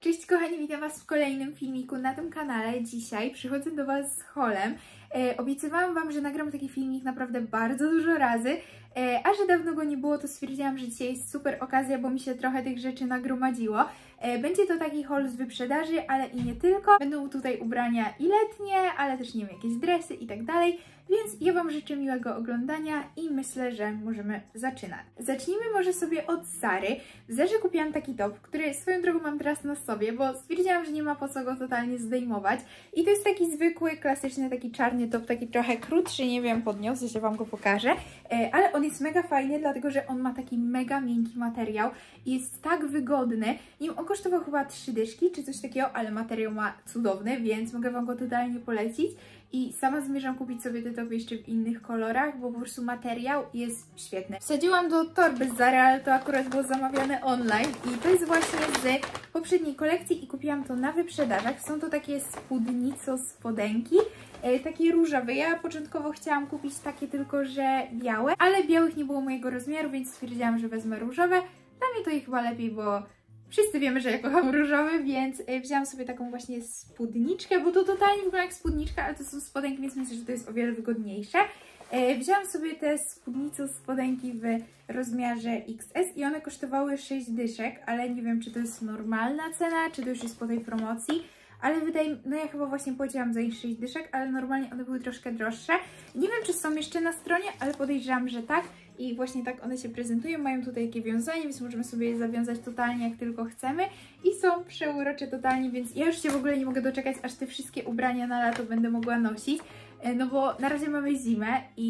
Cześć kochani, witam Was w kolejnym filmiku na tym kanale. Dzisiaj przychodzę do Was z haulem. Obiecywałam Wam, że nagram taki filmik naprawdę bardzo dużo razy, a że dawno go nie było, to stwierdziłam, że dzisiaj jest super okazja, bo mi się trochę tych rzeczy nagromadziło. Będzie to taki haul z wyprzedaży, ale i nie tylko. Będą tutaj ubrania i letnie, ale też nie wiem, jakieś dresy i tak dalej. Więc ja Wam życzę miłego oglądania i myślę, że możemy zaczynać. Zacznijmy może sobie od Zary. W Zarze kupiłam taki top, który swoją drogą mam teraz na sobie, bo stwierdziłam, że nie ma po co go totalnie zdejmować. I to jest taki zwykły, klasyczny, taki czarny top, taki trochę krótszy, nie wiem, podniosę się, Wam go pokażę. Ale on jest mega fajny, dlatego że on ma taki mega miękki materiał i jest tak wygodny. Nie wiem, on kosztował chyba 3 dyszki czy coś takiego, ale materiał ma cudowny, więc mogę Wam go totalnie polecić. I sama zamierzam kupić sobie te topy jeszcze w innych kolorach, bo po prostu materiał jest świetny. Wsadziłam do torby z Zary, ale to akurat było zamawiane online i to jest właśnie z poprzedniej kolekcji i kupiłam to na wyprzedażach. Są to takie spódnico spodenki, takie różowe. Ja początkowo chciałam kupić takie tylko, że białe, ale białych nie było mojego rozmiaru, więc stwierdziłam, że wezmę różowe. Dla mnie to i chyba lepiej, bo wszyscy wiemy, że ja kocham różowy, więc wzięłam sobie taką właśnie spódniczkę, bo to totalnie wygląda jak spódniczka, ale to są spodenki, więc myślę, że to jest o wiele wygodniejsze. Wzięłam sobie te spódnice spodenki w rozmiarze XS i one kosztowały 6 dyszek, ale nie wiem, czy to jest normalna cena, czy to już jest po tej promocji. Ale wydaje mi, no ja chyba właśnie płaciłam za ich 6 dyszek, ale normalnie one były troszkę droższe. Nie wiem, czy są jeszcze na stronie, ale podejrzewam, że tak. I właśnie tak one się prezentują, mają tutaj takie wiązanie, więc możemy sobie je zawiązać totalnie jak tylko chcemy. I są przeurocze totalnie, więc ja już się w ogóle nie mogę doczekać, aż te wszystkie ubrania na lato będę mogła nosić. No bo na razie mamy zimę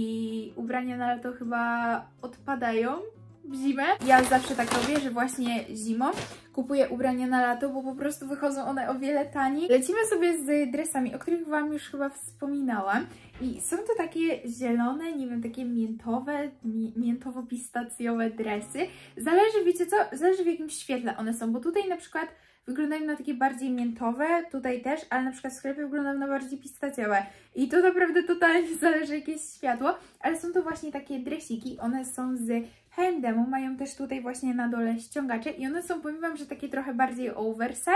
i ubrania na lato chyba odpadają w zimę. Ja zawsze tak robię, że właśnie zimą kupuję ubrania na lato, bo po prostu wychodzą one o wiele taniej. Lecimy sobie z dresami, o których Wam już chyba wspominałam. I są to takie zielone, nie wiem, takie miętowe, miętowo-pistacjowe dresy. Zależy, wiecie co? Zależy w jakim świetle one są, bo tutaj na przykład wyglądają na takie bardziej miętowe, tutaj też, ale na przykład w sklepie wyglądają na bardziej pistacjowe. I to naprawdę totalnie zależy jakieś światło, ale są to właśnie takie dresiki, one są z H&M, mają też tutaj właśnie na dole ściągacze i one są, powiem Wam, że takie trochę bardziej oversize,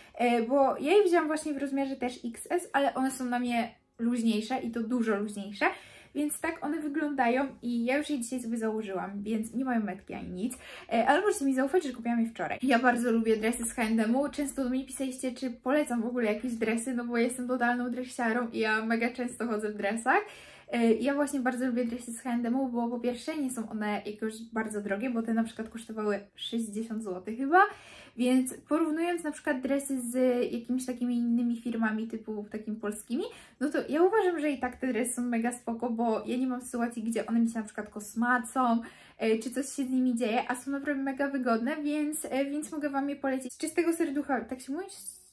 bo ja je wzięłam właśnie w rozmiarze też XS, ale one są na mnie luźniejsze i to dużo luźniejsze. Więc tak one wyglądają i ja już je dzisiaj sobie założyłam, więc nie mają metki ani nic. Ale możecie mi zaufać, że kupiłam je wczoraj. Ja bardzo lubię dresy z H&M-u. Często do mnie pisaliście, czy polecam w ogóle jakieś dresy, no bo ja jestem totalną dresiarą i ja mega często chodzę w dresach. Ja właśnie bardzo lubię dresy z H&M-u, bo po pierwsze nie są one jakoś bardzo drogie, bo te na przykład kosztowały 60 zł chyba, więc porównując na przykład dresy z jakimiś takimi innymi firmami typu takimi polskimi, no to ja uważam, że i tak te dresy są mega spoko, bo ja nie mam sytuacji, gdzie one mi się na przykład kosmacą, czy coś się z nimi dzieje, a są naprawdę mega wygodne, więc mogę Wam je polecić. Z czystego serducha, tak się mówi?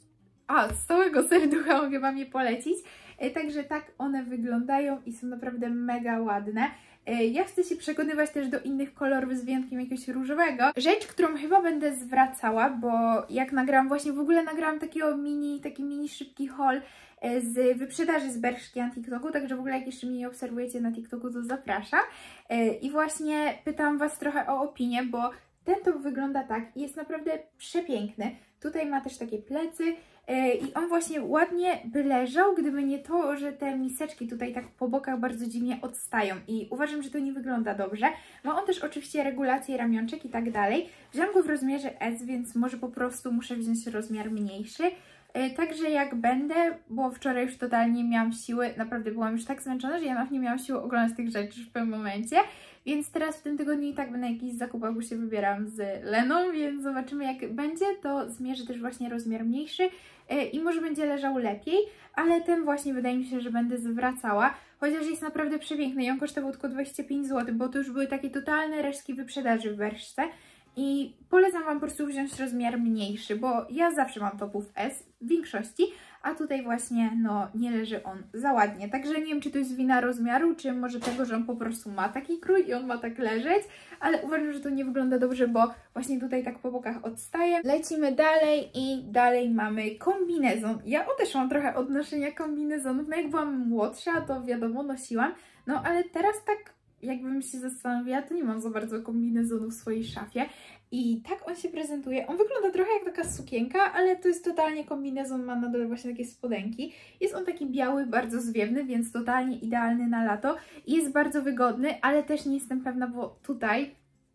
Z całego serducha mogę Wam je polecić. Także tak one wyglądają i są naprawdę mega ładne. Ja chcę się przekonywać też do innych kolorów z wyjątkiem jakiegoś różowego. Rzecz, którą chyba będę zwracała, bo jak nagrałam, właśnie w ogóle nagrałam taki mini szybki haul z wyprzedaży z Bershki na TikToku, także w ogóle jak jeszcze mnie nie obserwujecie na TikToku, to zapraszam. I właśnie pytałam Was trochę o opinię, bo ten top wygląda tak i jest naprawdę przepiękny. Tutaj ma też takie plecy i on właśnie ładnie by leżał, gdyby nie to, że te miseczki tutaj tak po bokach bardzo dziwnie odstają i uważam, że to nie wygląda dobrze. Ma on też oczywiście regulację ramionczek i tak dalej. Wziąłam go w rozmiarze S, więc może po prostu muszę wziąć rozmiar mniejszy. Także jak będę, bo wczoraj już totalnie nie miałam siły, naprawdę byłam już tak zmęczona, że ja nawet nie miałam siły oglądać tych rzeczy już w pewnym momencie. Więc teraz w tym tygodniu i tak będę na jakichś zakupach, bo się wybieram z Leną, więc zobaczymy jak będzie, to zmierzę też właśnie rozmiar mniejszy i może będzie leżał lepiej, ale ten właśnie wydaje mi się, że będę zwracała, chociaż jest naprawdę przepiękny i on kosztował tylko 25 zł, bo to już były takie totalne resztki wyprzedaży w Berszce. I polecam Wam po prostu wziąć rozmiar mniejszy, bo ja zawsze mam topów S w większości, a tutaj właśnie no nie leży on za ładnie. Także nie wiem, czy to jest wina rozmiaru, czy może tego, że on po prostu ma taki krój i on ma tak leżeć, ale uważam, że to nie wygląda dobrze, bo właśnie tutaj tak po bokach odstaje. Lecimy dalej i dalej mamy kombinezon. Ja odeszłam trochę od noszenia kombinezonów, no jak byłam młodsza, to wiadomo, nosiłam, no ale teraz tak jakbym się zastanowiła, to nie mam za bardzo kombinezonu w swojej szafie. I tak on się prezentuje. On wygląda trochę jak taka sukienka, ale to jest totalnie kombinezon, ma na dole właśnie takie spodenki. Jest on taki biały, bardzo zwiewny, więc totalnie idealny na lato. I jest bardzo wygodny, ale też nie jestem pewna, bo tutaj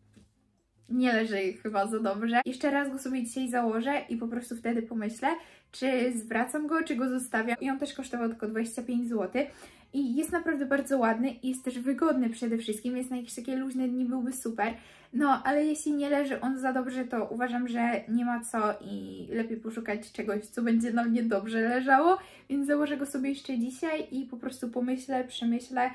nie leży chyba za dobrze. Jeszcze raz go sobie dzisiaj założę i po prostu wtedy pomyślę, czy zwracam go, czy go zostawiam. I on też kosztował tylko 25 zł. I jest naprawdę bardzo ładny i jest też wygodny przede wszystkim, więc na jakieś takie luźne dni byłby super. No, ale jeśli nie leży on za dobrze, to uważam, że nie ma co i lepiej poszukać czegoś, co będzie na mnie dobrze leżało. Więc założę go sobie jeszcze dzisiaj i po prostu pomyślę, przemyślę,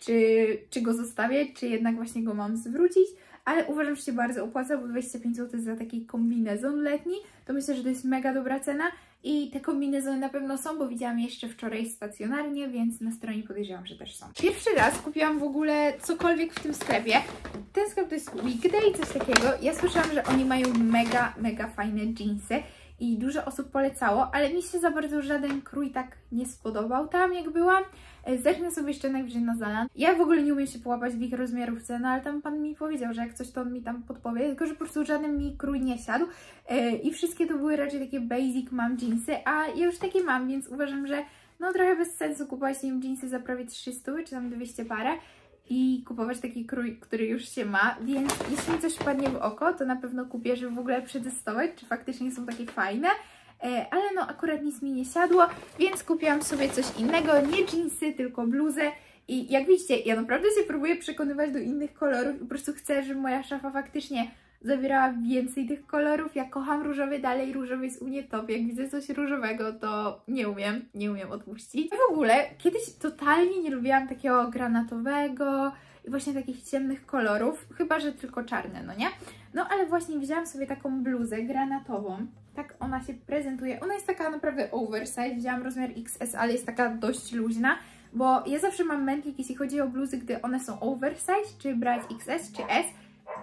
czy go zostawię, czy jednak właśnie go mam zwrócić. Ale uważam, że się bardzo opłaca, bo 25 zł za taki kombinezon letni, to myślę, że to jest mega dobra cena i te kombinezony na pewno są, bo widziałam je jeszcze wczoraj stacjonarnie, więc na stronie podejrzewam, że też są. Pierwszy raz kupiłam w ogóle cokolwiek w tym sklepie. Ten sklep to jest Weekday, coś takiego. Ja słyszałam, że oni mają mega fajne jeansy i dużo osób polecało, ale mi się za bardzo żaden krój tak nie spodobał tam, jak byłam. Zerknę sobie jeszcze najwyżej na Zalando. Ja w ogóle nie umiem się połapać w ich rozmiarówce, no ale tam pan mi powiedział, że jak coś to on mi tam podpowie, tylko że po prostu żaden mi krój nie siadł i wszystkie to były raczej takie basic mam jeansy, a ja już takie mam, więc uważam, że no trochę bez sensu kupować nim jeansy za prawie 300 czy tam 200 parę i kupować taki krój, który już się ma, więc jeśli mi coś wpadnie w oko, to na pewno kupię, żeby w ogóle przetestować, czy faktycznie są takie fajne. Ale no akurat nic mi nie siadło, więc kupiłam sobie coś innego, nie jeansy, tylko bluzę i jak widzicie, ja naprawdę się próbuję przekonywać do innych kolorów i po prostu chcę, żeby moja szafa faktycznie zawierała więcej tych kolorów. Ja kocham różowy, dalej różowy jest u mnie top, jak widzę coś różowego, to nie umiem odpuścić. W ogóle kiedyś totalnie nie lubiłam takiego granatowego i właśnie takich ciemnych kolorów, chyba że tylko czarne, no nie? No ale właśnie wzięłam sobie taką bluzę granatową. Tak ona się prezentuje. Ona jest taka naprawdę oversize. Wzięłam rozmiar XS, ale jest taka dość luźna, bo ja zawsze mam mętlik, jeśli chodzi o bluzy, gdy one są oversize, czy brać XS, czy S.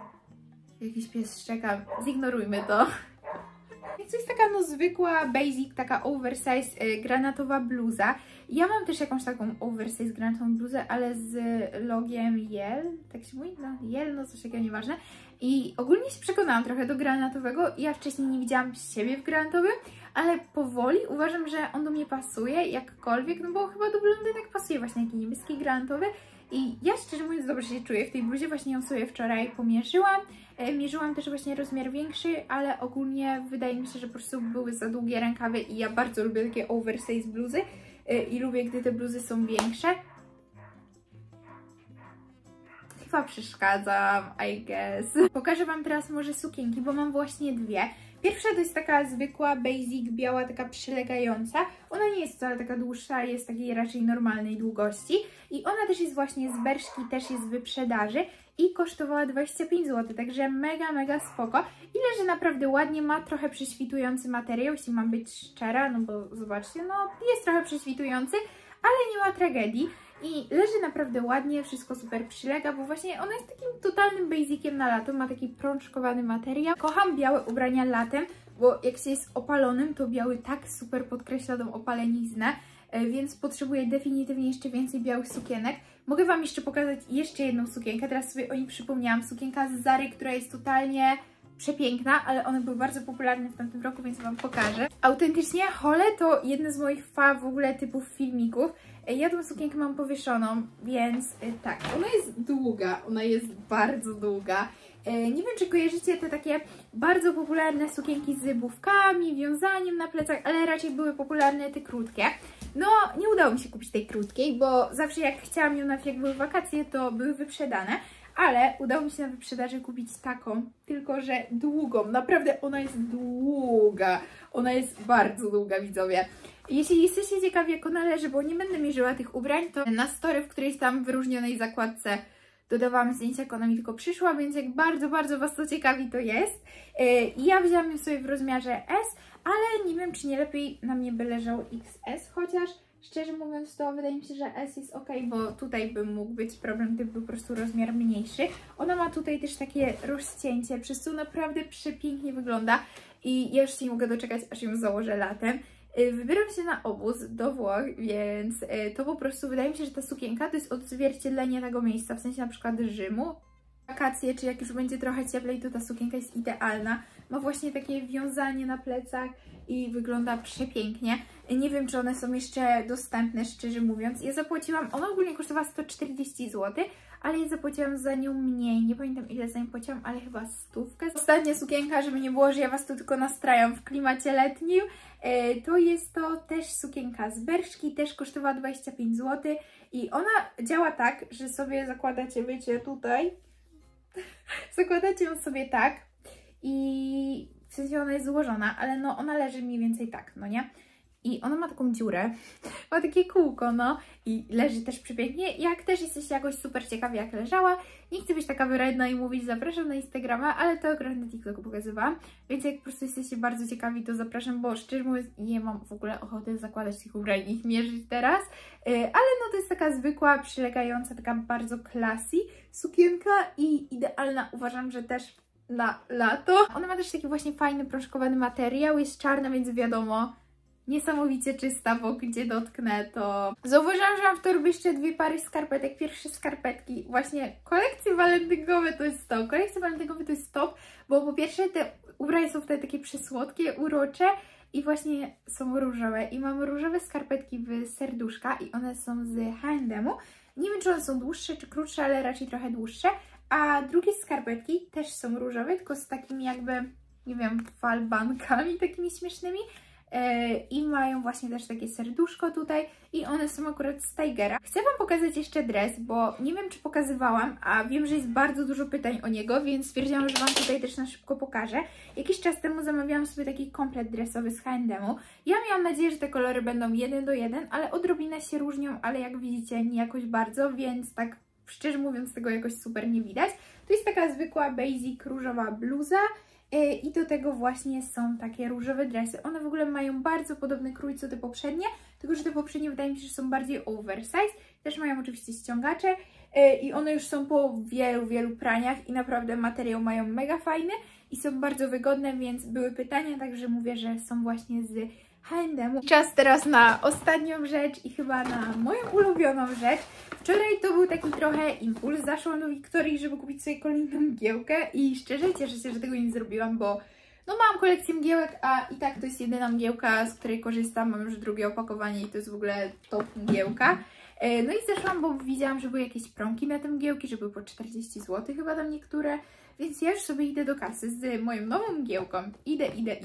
Jakiś pies szczeka, zignorujmy to. Więc to jest taka no zwykła, basic, taka oversize granatowa bluza. Ja mam też jakąś taką oversize granatową bluzę, ale z logiem Yell, tak się mówi? No Yell, no coś takiego, nieważne. I ogólnie się przekonałam trochę do granatowego. Ja wcześniej nie widziałam siebie w granatowym, ale powoli uważam, że on do mnie pasuje jakkolwiek, no bo chyba do blondynek pasuje właśnie taki niebieski granatowy. I ja szczerze mówiąc dobrze się czuję w tej bluzie, właśnie ją sobie wczoraj pomierzyłam. Mierzyłam też właśnie rozmiar większy, ale ogólnie wydaje mi się, że po prostu były za długie rękawy i ja bardzo lubię takie oversize bluzy i lubię, gdy te bluzy są większe. Chyba przeszkadzam, I guess. Pokażę Wam teraz może sukienki, bo mam właśnie dwie. Pierwsza to jest taka zwykła, basic, biała, taka przylegająca. Ona nie jest wcale taka dłuższa, jest takiej raczej normalnej długości. I ona też jest właśnie z Bershki, też jest w wyprzedaży i kosztowała 25 zł, także mega spoko. I leży naprawdę ładnie, ma trochę prześwitujący materiał, jeśli mam być szczera, no bo zobaczcie, no jest trochę prześwitujący, ale nie ma tragedii. I leży naprawdę ładnie, wszystko super przylega, bo właśnie ona jest takim totalnym basiciem na lato, ma taki prączkowany materiał. Kocham białe ubrania latem, bo jak się jest opalonym, to biały tak super podkreśla tą opaleniznę, więc potrzebuję definitywnie jeszcze więcej białych sukienek. Mogę Wam jeszcze pokazać jeszcze jedną sukienkę, teraz sobie o niej przypomniałam. Sukienka z Zary, która jest totalnie przepiękna, ale one były bardzo popularne w tamtym roku, więc Wam pokażę. Autentycznie hole to jedne z moich w ogóle typów filmików. Ja tą sukienkę mam powieszoną, więc tak, ona jest długa, ona jest bardzo długa. Nie wiem, czy kojarzycie te takie bardzo popularne sukienki z zybówkami, wiązaniem na plecach, ale raczej były popularne te krótkie. No, nie udało mi się kupić tej krótkiej, bo zawsze jak chciałam ją, jak były wakacje, to były wyprzedane. Ale udało mi się na wyprzedaży kupić taką, tylko że długą. Naprawdę ona jest długa. Ona jest bardzo długa, widzowie. Jeśli jesteście ciekawi, jak ona leży, bo nie będę mierzyła tych ubrań, to na story w którejś tam wyróżnionej zakładce dodawałam zdjęcia, jak ona mi tylko przyszła, więc jak bardzo Was to ciekawi, to jest. I ja wzięłam ją sobie w rozmiarze S, ale nie wiem, czy nie lepiej na mnie by leżał XS, chociaż szczerze mówiąc, to wydaje mi się, że S jest ok, bo tutaj by mógł być problem, gdyby był po prostu rozmiar mniejszy. Ona ma tutaj też takie rozcięcie, przez co naprawdę przepięknie wygląda i ja już się nie mogę doczekać, aż ją założę latem. Wybieram się na obóz do Włoch, więc to po prostu wydaje mi się, że ta sukienka to jest odzwierciedlenie tego miejsca, w sensie na przykład Rzymu. wakacje, czy jak już będzie trochę cieplej, to ta sukienka jest idealna. Ma właśnie takie wiązanie na plecach i wygląda przepięknie. Nie wiem, czy one są jeszcze dostępne, szczerze mówiąc. Ja zapłaciłam, ona ogólnie kosztowała 140 zł, ale ja zapłaciłam za nią mniej. Nie pamiętam, ile za nią płaciłam, ale chyba 100. Ostatnia sukienka, żeby nie było, że ja Was tu tylko nastrajam w klimacie letnim. To jest to też sukienka z Bershki, też kosztowała 25 zł. I ona działa tak, że sobie zakładacie, wiecie, tutaj. Zakładacie ją sobie tak i w sensie ona jest złożona, ale no ona leży mniej więcej tak, no nie? I ona ma taką dziurę, ma takie kółko, no i leży też przepięknie. Jak też jesteście jakoś super ciekawi, jak leżała, nie chcę być taka wyradna i mówić zapraszam na Instagrama, ale to akurat na TikToku pokazywałam, więc jak po prostu jesteście bardzo ciekawi, to zapraszam, bo szczerze mówiąc nie mam w ogóle ochoty zakładać tych ubrań i ich mierzyć teraz, ale no to jest taka zwykła, przylegająca, taka bardzo classy sukienka i idealna, uważam, że też na lato. Ona ma też taki właśnie fajny, proszkowany materiał, jest czarna, więc wiadomo, niesamowicie czysta, bo gdzie dotknę, to... Zauważyłam, że mam w torbie jeszcze 2 pary skarpetek. Pierwsze skarpetki, właśnie kolekcje walentynkowe to jest top. Kolekcje walentynkowe to jest top, bo po pierwsze te ubrania są wtedy takie przesłodkie, urocze i właśnie są różowe. I mam różowe skarpetki w serduszka i one są z H&M-u. Nie wiem, czy one są dłuższe, czy krótsze, ale raczej trochę dłuższe. A drugie skarpetki też są różowe, tylko z takimi jakby, nie wiem, falbankami takimi śmiesznymi. I mają właśnie też takie serduszko tutaj i one są akurat z Tigera. Chcę Wam pokazać jeszcze dres, bo nie wiem, czy pokazywałam, a wiem, że jest bardzo dużo pytań o niego, więc stwierdziłam, że Wam tutaj też na szybko pokażę. Jakiś czas temu zamawiałam sobie taki komplet dresowy z H&M-u. Ja miałam nadzieję, że te kolory będą 1 do 1, ale odrobinę się różnią, ale jak widzicie nie jakoś bardzo, więc tak szczerze mówiąc tego jakoś super nie widać. To jest taka zwykła basic różowa bluza. I do tego właśnie są takie różowe dresy. One w ogóle mają bardzo podobny krój co te poprzednie, tylko że te poprzednie wydaje mi się, że są bardziej oversize. Też mają oczywiście ściągacze i one już są po wielu praniach i naprawdę materiał mają mega fajny i są bardzo wygodne, więc były pytania, także mówię, że są właśnie z H&M-u. Czas teraz na ostatnią rzecz i chyba na moją ulubioną rzecz. Wczoraj to był taki trochę impuls. Zaszłam do Wiktorii, żeby kupić sobie kolejną mgiełkę i szczerze cieszę się, że tego nie zrobiłam, bo no mam kolekcję mgiełek, a i tak to jest jedyna mgiełka, z której korzystam. Mam już drugie opakowanie i to jest w ogóle top mgiełka. No i zeszłam, bo widziałam, że były jakieś promki na te mgiełki, że były po 40 zł chyba tam niektóre, więc ja już sobie idę do kasy z moją nową mgiełką. Idę.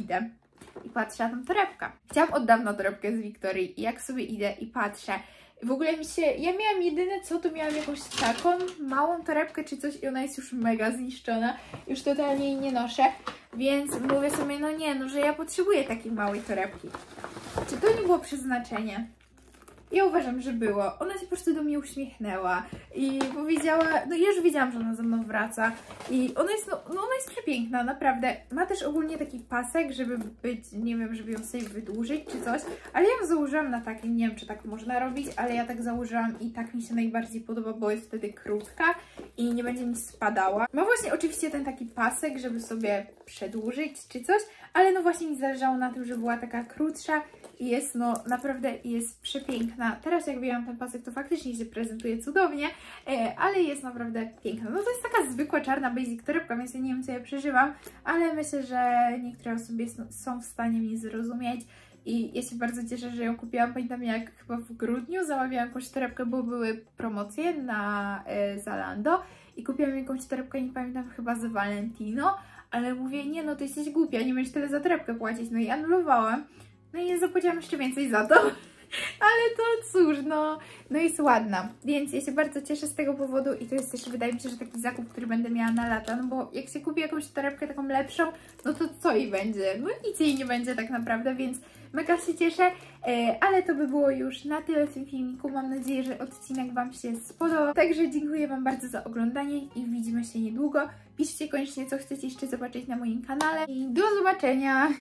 I patrzę na tą torebkę. Chciałam od dawna torebkę z Wiktorii i jak sobie idę i patrzę, w ogóle ja miałam jedyne co, to miałam jakąś taką małą torebkę czy coś i ona jest już mega zniszczona. Już totalnie jej nie noszę, więc mówię sobie, no nie, no że ja potrzebuję takiej małej torebki. Czy to nie było przeznaczenie? Ja uważam, że było. Ona się po prostu do mnie uśmiechnęła i powiedziała, no ja już wiedziałam, że ona ze mną wraca i ona jest, no ona jest przepiękna, naprawdę. Ma też ogólnie taki pasek, żeby być, nie wiem, żeby ją sobie wydłużyć czy coś, ale ja ją założyłam na taki, nie wiem, czy tak można robić, ale ja tak założyłam i tak mi się najbardziej podoba, bo jest wtedy krótka i nie będzie mi spadała. Ma właśnie oczywiście ten taki pasek, żeby sobie przedłużyć czy coś, ale no właśnie mi zależało na tym, żeby była taka krótsza i jest, no naprawdę jest przepiękna. Teraz jak wyjęłam ten pasek, to faktycznie się prezentuje cudownie, ale jest naprawdę piękna. No to jest taka zwykła czarna basic torebka, więc ja nie wiem, co ja przeżywam, ale myślę, że niektóre osoby są w stanie mnie zrozumieć i ja się bardzo cieszę, że ją kupiłam. Pamiętam, jak chyba w grudniu zamawiałam jakąś torebkę, bo były promocje na Zalando i kupiłam jakąś torebkę, nie pamiętam, chyba z Valentino, ale mówię, nie no, ty jesteś głupia, nie będziesz tyle za torebkę płacić, no i anulowałam. No i zapłaciłam jeszcze więcej za to, ale to cóż, no jest ładna, więc ja się bardzo cieszę z tego powodu i to jest też, wydaje mi się, że taki zakup, który będę miała na lata, no bo jak się kupi jakąś torebkę taką lepszą, no to co jej będzie? No nic jej nie będzie tak naprawdę, więc mega się cieszę, ale to by było już na tyle w tym filmiku. Mam nadzieję, że odcinek Wam się spodobał, także dziękuję Wam bardzo za oglądanie i widzimy się niedługo. Piszcie koniecznie, co chcecie jeszcze zobaczyć na moim kanale i do zobaczenia!